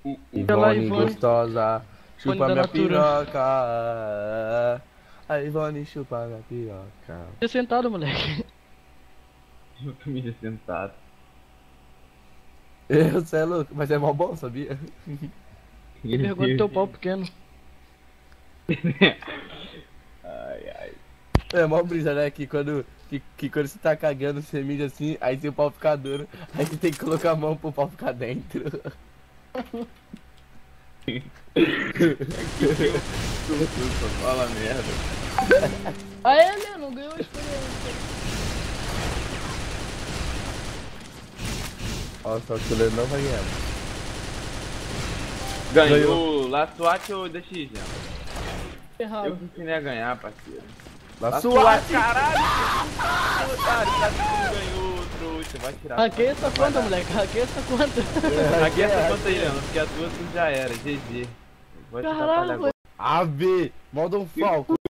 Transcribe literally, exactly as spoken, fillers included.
Ela, Ivone Ivone. gostosa, Ivone chupa da minha Natura. piroca. A Ivone chupa minha piroca. Fica sentado, moleque. Eu tô me sentado. Eu, cê é louco, mas é mó bom, sabia? Que vergonha do teu pau pequeno. Ai, ai. É mó brisa, né? Que quando, que, que quando você tá cagando, você mija assim, aí seu pau fica duro, aí você tem que colocar a mão pro pau ficar dentro. Tu, tu só fala merda. Aê, Leno, ganhou a experiência. Ó, só que o Leandro não vai ganhar. Ganhou La SWAT ou D X, já? Errado. Eu que ensinei a ganhar, parceiro. Na La sua SWAT, caralho! Otário, sabe que tu não ganhou, trouxa. Vai tirar. Hackeia essa conta, moleque. Hackeia essa conta. Aqui essa conta aí, Leandro, porque a tua tu já era. G G. Vou te Caralho, atrapalhar agora. A V, moda um falco.